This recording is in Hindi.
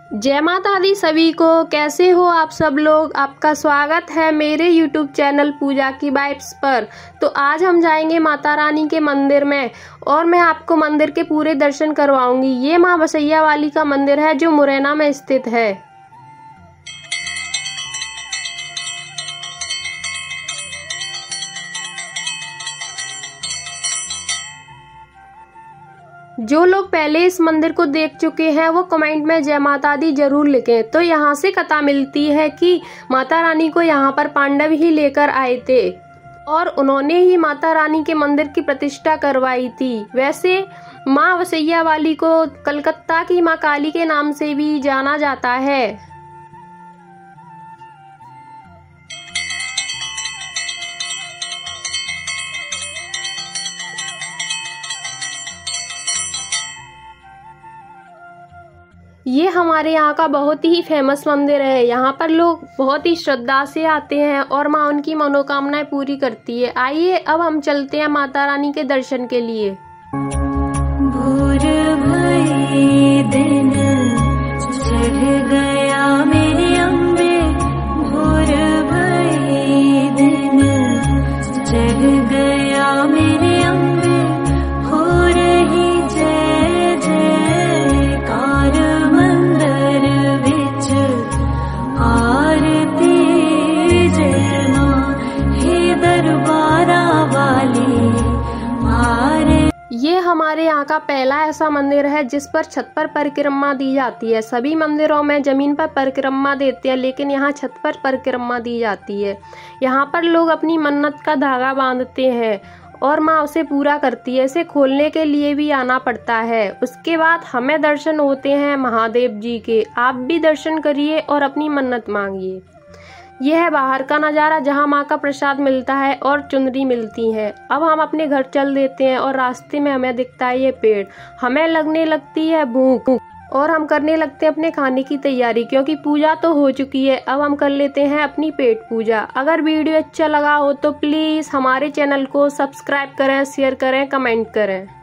जय माता दी सभी को। कैसे हो आप सब लोग। आपका स्वागत है मेरे YouTube चैनल पूजा की वाइब्स पर। तो आज हम जाएंगे माता रानी के मंदिर में और मैं आपको मंदिर के पूरे दर्शन करवाऊंगी। ये माँ बसैया वाली का मंदिर है जो मुरैना में स्थित है। जो लोग पहले इस मंदिर को देख चुके हैं वो कमेंट में जय माता दी जरूर लिखें। तो यहाँ से कथा मिलती है कि माता रानी को यहाँ पर पांडव ही लेकर आए थे और उन्होंने ही माता रानी के मंदिर की प्रतिष्ठा करवाई थी। वैसे माँ बसैया वाली को कलकत्ता की माँ काली के नाम से भी जाना जाता है। ये हमारे यहाँ का बहुत ही फेमस मंदिर है। यहाँ पर लोग बहुत ही श्रद्धा से आते हैं और माँ उनकी मनोकामनाएं पूरी करती है। आइए अब हम चलते हैं माता रानी के दर्शन के लिए। भोर भई दिन चढ़ गया मेरे अम्बे, भोर भई दिन चढ़ गया मेरे अम्बे, हो रही जय जयकार मंदिर विच आरती जय मां हे दरबारा वाली आरती। ये हमारे यहाँ का पहला ऐसा मंदिर है जिस पर छत पर परिक्रमा दी जाती है। सभी मंदिरों में जमीन पर परिक्रमा देते हैं लेकिन यहाँ छत पर परिक्रमा दी जाती है। यहाँ पर लोग अपनी मन्नत का धागा बांधते हैं और माँ उसे पूरा करती है। इसे खोलने के लिए भी आना पड़ता है। उसके बाद हमें दर्शन होते हैं महादेव जी के। आप भी दर्शन करिए और अपनी मन्नत मांगिए। यह है बाहर का नज़ारा जहां माँ का प्रसाद मिलता है और चुनरी मिलती है। अब हम अपने घर चल देते हैं और रास्ते में हमें दिखता है ये पेड़। हमें लगने लगती है भूख और हम करने लगते हैं अपने खाने की तैयारी क्योंकि पूजा तो हो चुकी है। अब हम कर लेते हैं अपनी पेट पूजा। अगर वीडियो अच्छा लगा हो तो प्लीज़ हमारे चैनल को सब्सक्राइब करें, शेयर करें, कमेंट करें।